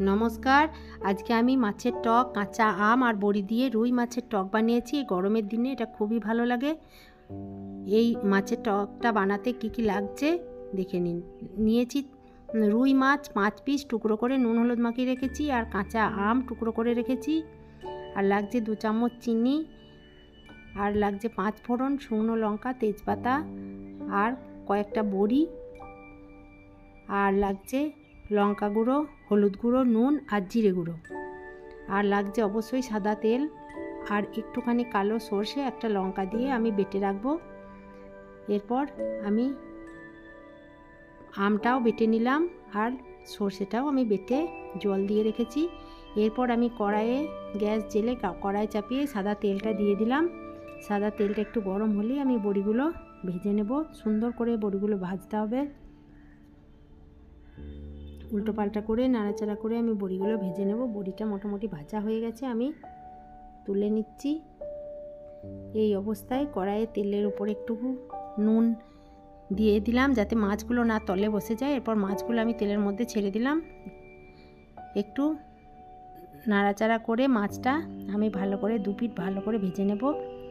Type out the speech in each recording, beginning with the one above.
নমস্কার। আজকে আমি মাছের টক, কাঁচা আম আর বড়ি দিয়ে রুই মাছের টক বানিয়েছি। গরমের দিনে এটা খুবই ভালো লাগে। এই মাছের টকটা বানাতে কি কি লাগছে দেখে নিন। নিয়েছি রুই মাছ 5 পিস টুকরো করে নুন হলুদ মাখিয়ে রেখেছি, আর কাঁচা আম টুকরো করে রেখেছি, আর লাগছে 2 চামচ চিনি, আর লাগছে 5 ফোড়ন, শুকনো লঙ্কা, তেজপাতা, আর কয়েকটা বড়ি, আর লাগছে লঙ্কা গুঁড়ো, হলুদ গুঁড়ো, নুন আর জিরে গুঁড়ো, আর লাগছে অবশ্যই সাদা তেল, আর একটুখানি কালো সর্ষে, একটা লঙ্কা দিয়ে আমি বেটে রাখবো। এরপর আমি আমটাও বেটে নিলাম, আর সর্ষেটাও আমি বেটে জল দিয়ে রেখেছি। এরপর আমি কড়াইয়ে গ্যাস জেলে কড়াই চাপিয়ে সাদা তেলটা দিয়ে দিলাম। সাদা তেলটা একটু গরম হলেই আমি বড়িগুলো ভেজে নেব। সুন্দর করে বড়িগুলো ভাজতে হবে। উল্টো পাল্টা করে নাড়াচাড়া করে আমি বড়িগুলো ভেজে নেব। বড়িটা মোটামুটি ভাজা হয়ে গেছে, আমি তুলে নিচ্ছি। এই অবস্থায় কড়াইয়ে তেলের উপর একটু নুন দিয়ে দিলাম যাতে মাছগুলো না তলে বসে যায়। এরপর মাছগুলো আমি তেলের মধ্যে ছেড়ে দিলাম। একটু নাড়াচাড়া করে মাছটা আমি ভালো করে 2 পিঠ ভালো করে ভেজে নেব।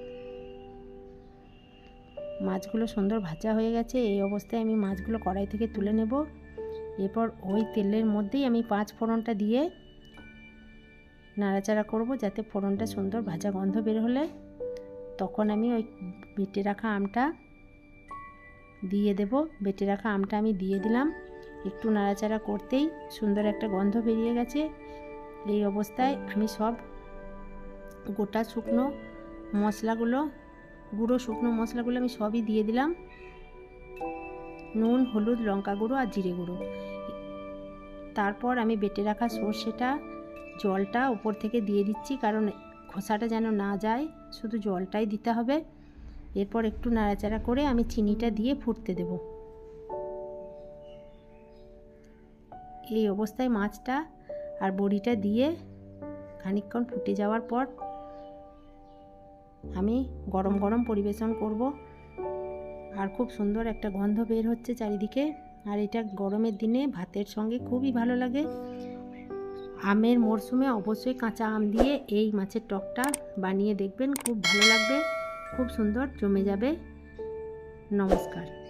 মাছগুলো সুন্দর ভাজা হয়ে গেছে। এই অবস্থায় আমি মাছগুলো কড়াই থেকে তুলে নেব। এরপর ওই তেলের মধ্যেই আমি 5 ফোড়নটা দিয়ে নাড়াচাড়া করব যাতে ফোড়নটা সুন্দর ভাজা গন্ধ বের হলে তখন আমি ওই বেটে রাখা আমটা দিয়ে দেব। বেটে রাখা আমটা আমি দিয়ে দিলাম। একটু নাড়াচাড়া করতেই সুন্দর একটা গন্ধ বেরিয়ে গেছে। এই অবস্থায় আমি সব গোটা শুকনো মশলাগুলো, গুঁড়ো শুকনো মশলাগুলো আমি সবই দিয়ে দিলাম। নুন, হলুদ, লঙ্কা গুঁড়ো আর জিরে গুঁড়ো। তারপর আমি বেটে রাখা সর্ষেটা, জলটা উপর থেকে দিয়ে দিচ্ছি, কারণ খোসাটা যেন না যায়, শুধু জলটাই দিতে হবে। এরপর একটু নাড়াচাড়া করে আমি চিনিটা দিয়ে ফুটতে দেব। এই অবস্থায় মাছটা আর বড়িটা দিয়ে খানিকক্ষণ ফুটে যাওয়ার পর আমি গরম গরম পরিবেশন করব। আর খুব সুন্দর একটা গন্ধ বের হচ্ছে চারিদিকে। আর এটা গরমের দিনে ভাতের সঙ্গে খুবই ভালো লাগে। আমের মরশুমে অবশ্যই কাঁচা আম দিয়ে এই মাছের টকটা বানিয়ে দেখবেন, খুব ভালো লাগবে, খুব সুন্দর জমে যাবে। নমস্কার।